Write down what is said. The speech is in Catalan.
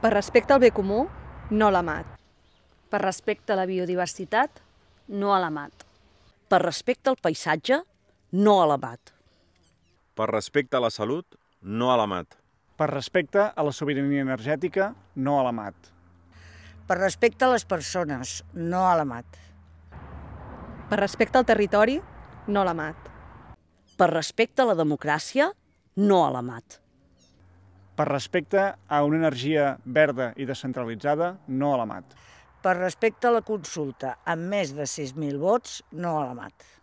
Per respecte al bé comú, no a la mat. Per respecte a la biodiversitat, no a la mat. Per respecte al paisatge, no a la mat. Per respecte a la salut, no a la mat. Per respecte a la sobirania energètica, no a la mat. Per respecte a les persones, no a la mat. Per respecte al territori, no a la mat. Per respecte a la democràcia, no a la mat. Per respecte a una energia verda i descentralitzada, no a la mat. Per respecte a la consulta amb més de 6.000 vots, no a la mat.